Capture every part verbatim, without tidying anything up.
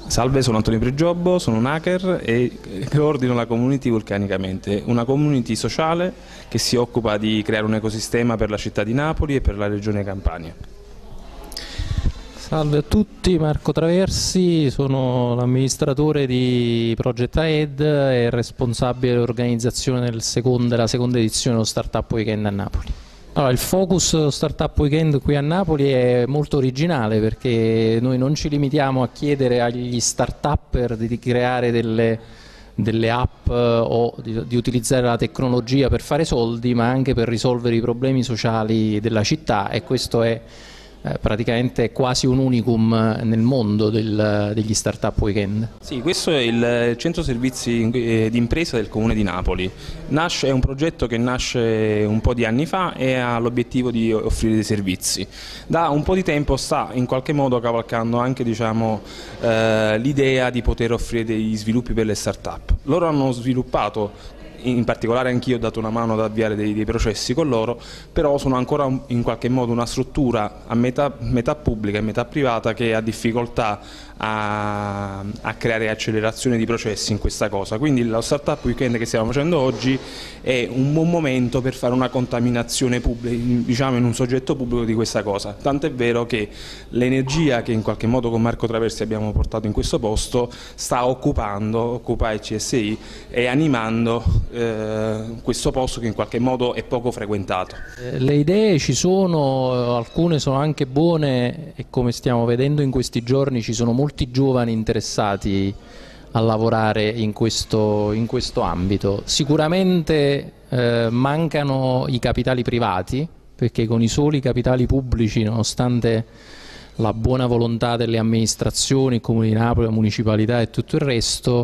Salve, sono Antonio Prigiobbo, sono un hacker e coordino la community Vulcanicamente, una community sociale che si occupa di creare un ecosistema per la città di Napoli e per la regione Campania. Salve a tutti, Marco Traversi, sono l'amministratore di Project Ahead e responsabile dell'organizzazione del secondo, della seconda edizione dello Startup Weekend a Napoli. Allora, il focus dello Startup Weekend qui a Napoli è molto originale, perché noi non ci limitiamo a chiedere agli start-upper di creare delle, delle app o di, di utilizzare la tecnologia per fare soldi, ma anche per risolvere i problemi sociali della città, e questo è Eh, praticamente quasi un unicum nel mondo del, degli Startup Weekend. Sì, questo è il centro servizi di impresa del Comune di Napoli. Nasce, è un progetto che nasce un po' di anni fa e ha l'obiettivo di offrire dei servizi. Da un po' di tempo sta in qualche modo cavalcando anche, diciamo, eh, l'idea di poter offrire degli sviluppi per le start-up. Loro hanno sviluppato, in particolare anch'io ho dato una mano ad avviare dei, dei processi con loro, però sono ancora in qualche modo una struttura a metà, metà pubblica e metà privata che ha difficoltà a, a creare accelerazione di processi in questa cosa. Quindi lo Startup Weekend che stiamo facendo oggi è un buon momento per fare una contaminazione pubblica, diciamo, in un soggetto pubblico di questa cosa. Tant'è vero che l'energia che in qualche modo con Marco Traversi abbiamo portato in questo posto sta occupando, occupa il C S I e animando Eh, questo posto che in qualche modo è poco frequentato. Le idee ci sono, alcune sono anche buone, e come stiamo vedendo in questi giorni ci sono molti giovani interessati a lavorare in questo, in questo ambito. Sicuramente eh, mancano i capitali privati, perché con i soli capitali pubblici, nonostante la buona volontà delle amministrazioni, il Comune di Napoli, la municipalità e tutto il resto,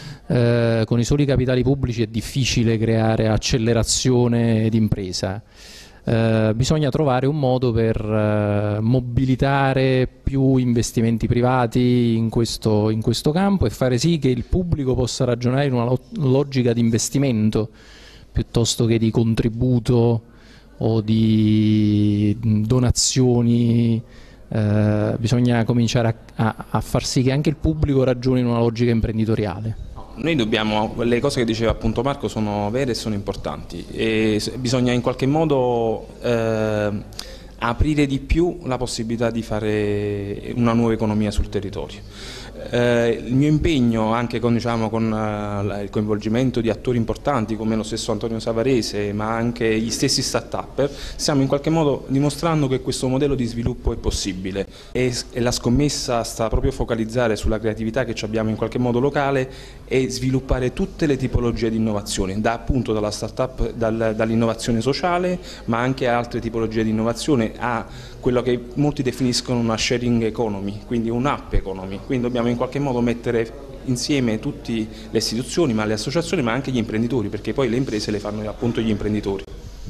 Eh, con i soli capitali pubblici è difficile creare accelerazione d'impresa. Eh, bisogna trovare un modo per eh, mobilitare più investimenti privati in questo, in questo campo e fare sì che il pubblico possa ragionare in una lo logica di investimento piuttosto che di contributo o di donazioni. Eh, bisogna cominciare a, a, a far sì che anche il pubblico ragioni in una logica imprenditoriale. Noi dobbiamo, le cose che diceva appunto Marco sono vere e sono importanti, e bisogna in qualche modo eh, aprire di più la possibilità di fare una nuova economia sul territorio. Eh, il mio impegno anche con, diciamo, con uh, il coinvolgimento di attori importanti come lo stesso Antonio Savarese, ma anche gli stessi start-upper, stiamo in qualche modo dimostrando che questo modello di sviluppo è possibile, e, e la scommessa sta proprio a focalizzare sulla creatività che abbiamo in qualche modo locale e sviluppare tutte le tipologie di innovazione, da, appunto dalla start-up, dal, dall'innovazione sociale, ma anche a altre tipologie di innovazione, a quello che molti definiscono una sharing economy, quindi un'app economy. Quindi dobbiamo in qualche modo mettere insieme tutte le istituzioni, ma le associazioni, ma anche gli imprenditori, perché poi le imprese le fanno appunto gli imprenditori.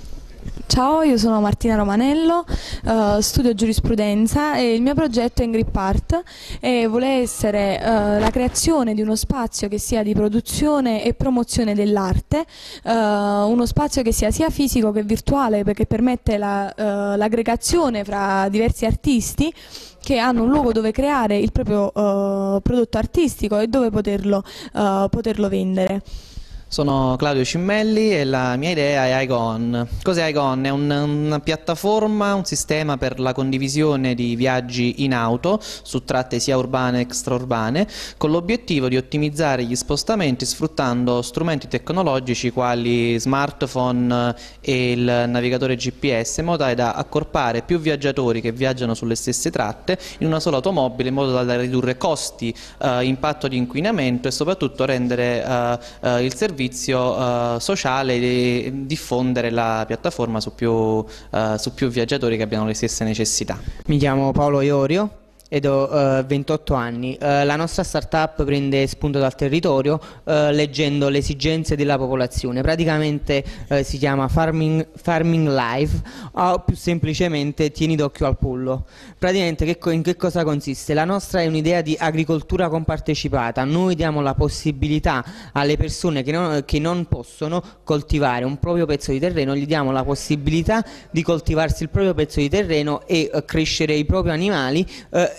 Ciao, io sono Martina Romanello, uh, studio giurisprudenza e il mio progetto è in Grip Art e vuole essere uh, la creazione di uno spazio che sia di produzione e promozione dell'arte, uh, uno spazio che sia sia fisico che virtuale, perché permette l'aggregazione uh, fra diversi artisti che hanno un luogo dove creare il proprio uh, prodotto artistico e dove poterlo, uh, poterlo vendere. Sono Claudio Cimmelli e la mia idea è iGone. Cos'è iGone? È un, una piattaforma, un sistema per la condivisione di viaggi in auto su tratte sia urbane che extraurbane, con l'obiettivo di ottimizzare gli spostamenti sfruttando strumenti tecnologici quali smartphone e il navigatore G P S, in modo tale da accorpare più viaggiatori che viaggiano sulle stesse tratte in una sola automobile, in modo da ridurre costi, eh, impatto di inquinamento e soprattutto rendere eh, eh, il servizio Uh, sociale e diffondere la piattaforma su più, uh, su più viaggiatori che abbiano le stesse necessità. Mi chiamo Paolo Iorio ed ho uh, ventotto anni. Uh, la nostra startup prende spunto dal territorio uh, leggendo le esigenze della popolazione. Praticamente uh, si chiama Farming, Farming Live, o più semplicemente Tieni d'occhio al pollo. Praticamente che, in che cosa consiste? La nostra è un'idea di agricoltura compartecipata. Noi diamo la possibilità alle persone che non, che non possono coltivare un proprio pezzo di terreno, gli diamo la possibilità di coltivarsi il proprio pezzo di terreno e uh, crescere i propri animali uh,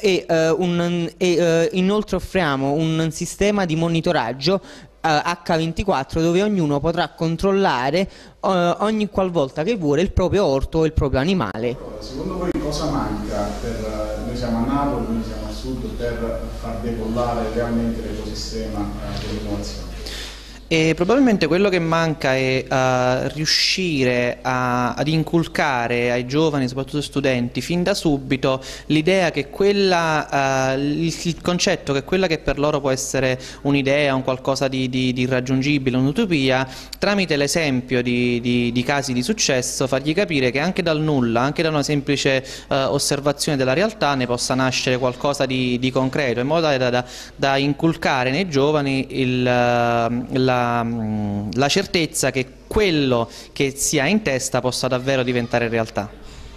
e, eh, un, e eh, inoltre offriamo un sistema di monitoraggio acca ventiquattro dove ognuno potrà controllare uh, ogni qualvolta che vuole il proprio orto o il proprio animale. Secondo voi cosa manca per, noi siamo a Napoli, noi siamo al sud, per far decollare realmente l'ecosistema uh, dell'innovazione? E probabilmente quello che manca è uh, riuscire a, ad inculcare ai giovani, soprattutto studenti, fin da subito l'idea che quella, uh, il, il concetto che quella che per loro può essere un'idea, un qualcosa di, di, di irraggiungibile, un'utopia, tramite l'esempio di, di, di casi di successo, fargli capire che anche dal nulla, anche da una semplice uh, osservazione della realtà ne possa nascere qualcosa di, di concreto, in modo tale da, da, da inculcare nei giovani il, uh, la la certezza che quello che si ha in testa possa davvero diventare realtà.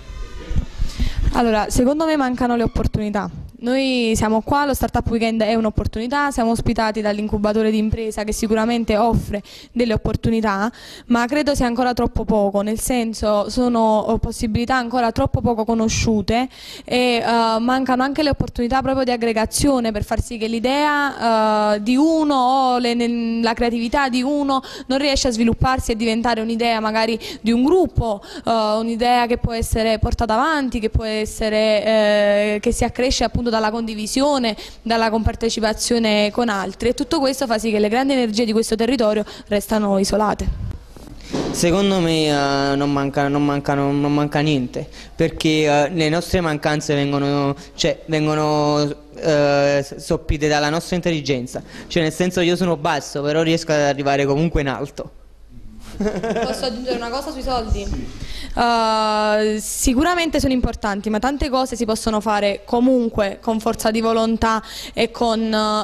Allora, secondo me mancano le opportunità. Noi siamo qua, lo Startup Weekend è un'opportunità, siamo ospitati dall'incubatore di impresa che sicuramente offre delle opportunità, ma credo sia ancora troppo poco, nel senso sono possibilità ancora troppo poco conosciute e uh, mancano anche le opportunità proprio di aggregazione per far sì che l'idea uh, di uno o le, la creatività di uno non riesce a svilupparsi e diventare un'idea magari di un gruppo, uh, un'idea che può essere portata avanti, che può essere, eh, che si accresce appunto dalla condivisione, dalla compartecipazione con altri, e tutto questo fa sì che le grandi energie di questo territorio restano isolate. Secondo me uh, non, manca, non, mancano, non manca niente, perché uh, le nostre mancanze vengono, cioè, vengono uh, soppite dalla nostra intelligenza, cioè nel senso io sono basso però riesco ad arrivare comunque in alto. Posso aggiungere una cosa sui soldi? Uh, sicuramente sono importanti, ma tante cose si possono fare comunque con forza di volontà e con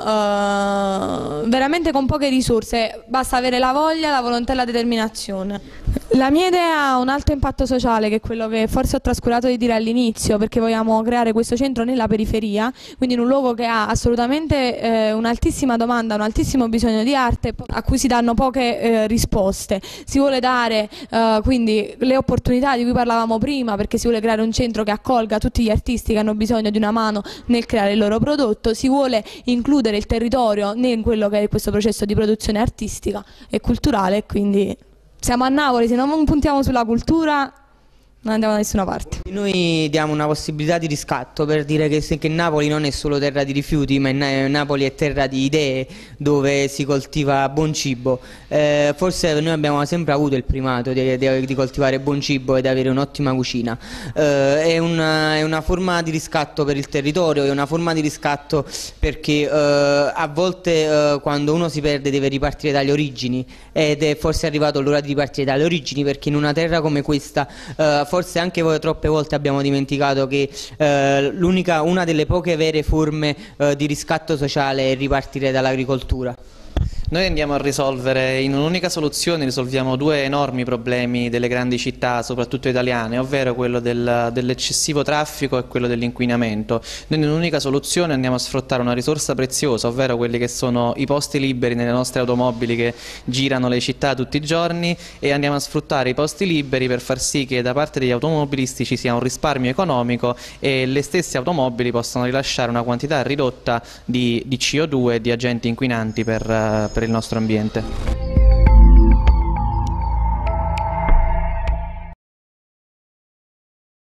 uh, veramente con poche risorse, basta avere la voglia, la volontà e la determinazione. La mia idea ha un alto impatto sociale, che è quello che forse ho trascurato di dire all'inizio, perché vogliamo creare questo centro nella periferia, quindi in un luogo che ha assolutamente eh, un'altissima domanda, un altissimo bisogno di arte a cui si danno poche eh, risposte. Si vuole dare eh, quindi le opportunità di cui parlavamo prima, perché si vuole creare un centro che accolga tutti gli artisti che hanno bisogno di una mano nel creare il loro prodotto, si vuole includere il territorio in quello che è questo processo di produzione artistica e culturale, quindi siamo a Napoli, se non puntiamo sulla cultura non andiamo da nessuna parte. Noi diamo una possibilità di riscatto per dire che, se, che Napoli non è solo terra di rifiuti, ma è, Napoli è terra di idee, dove si coltiva buon cibo. Eh, forse noi abbiamo sempre avuto il primato di, di, di coltivare buon cibo e di avere un'ottima cucina. Eh, è, una, è una forma di riscatto per il territorio, è una forma di riscatto perché eh, a volte eh, quando uno si perde deve ripartire dalle origini, ed è forse arrivato l'ora di ripartire dalle origini, perché in una terra come questa eh, forse anche voi troppe volte abbiamo dimenticato che eh, l'unica, una delle poche vere forme eh, di riscatto sociale è ripartire dall'agricoltura. Noi andiamo a risolvere, in un'unica soluzione risolviamo due enormi problemi delle grandi città, soprattutto italiane, ovvero quello del, dell'eccessivo traffico e quello dell'inquinamento. Noi in un'unica soluzione andiamo a sfruttare una risorsa preziosa, ovvero quelli che sono i posti liberi nelle nostre automobili che girano le città tutti i giorni, e andiamo a sfruttare i posti liberi per far sì che da parte degli automobilisti ci sia un risparmio economico e le stesse automobili possano rilasciare una quantità ridotta di, di C O due e di agenti inquinanti per, per il nostro ambiente.